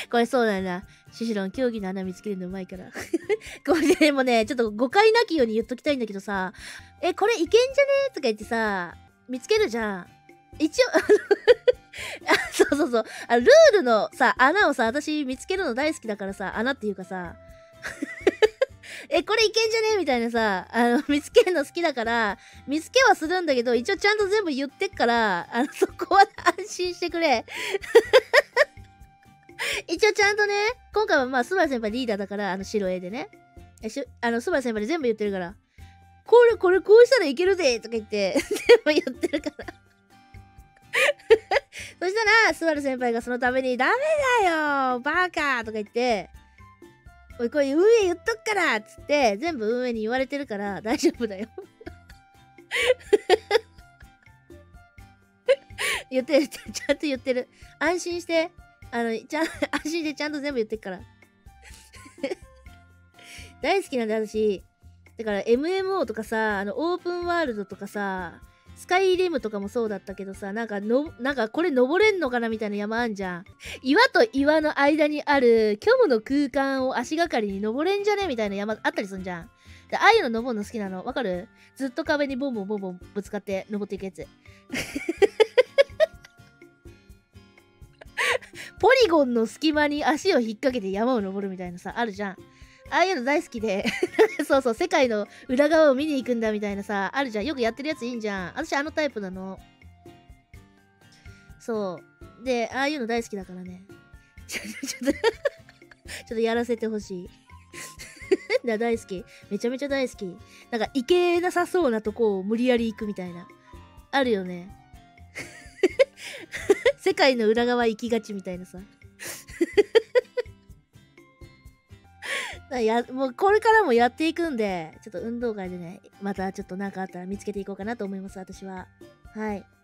これそうだよな。シシロン、競技の穴見つけるのうまいから。これでもね、ちょっと誤解なきように言っときたいんだけどさ、これいけんじゃねとか言ってさ、見つけるじゃん。一応、そうそうそう。ルールのさ、穴をさ、私見つけるの大好きだからさ、穴っていうかさ、これいけんじゃねみたいなさ、見つけるの好きだから、見つけはするんだけど、一応ちゃんと全部言ってっから、そこは安心してくれ。一応ちゃんとね、今回はまあ、スバル先輩リーダーだから、白 A でね。スバル先輩で全部言ってるから、これこうしたらいけるぜとか言って、全部言ってるから。そしたら、スバル先輩がそのために、ダメだよバカとか言って、おい、これ運営言っとくからっつって、全部運営に言われてるから大丈夫だよ。言ってる、ちゃんと言ってる。安心して、安心してちゃんと全部言ってるから。大好きなんだ、私。だから MMO とかさ、オープンワールドとかさ、スカイリムとかもそうだったけどさ、なんかこれ登れんのかなみたいな山あんじゃん。岩と岩の間にある虚無の空間を足がかりに登れんじゃねみたいな山あったりすんじゃん。で、ああいうの登るの好きなの。わかる？ずっと壁にボンボンボンボンぶつかって登っていくやつ。ポリゴンの隙間に足を引っ掛けて山を登るみたいなさ、あるじゃん。ああいうの大好きでそうそう、世界の裏側を見に行くんだみたいなさ、あるじゃん。よくやってるやついいんじゃん。私タイプなの。そう。で、ああいうの大好きだからね。ちょっとやらせてほしい。大好き。めちゃめちゃ大好き。なんか、行けなさそうなとこを無理やり行くみたいな。あるよね。世界の裏側行きがちみたいなさ。もうこれからもやっていくんで、ちょっと運動会でね、またちょっとなんかあったら見つけていこうかなと思います、私は。はい。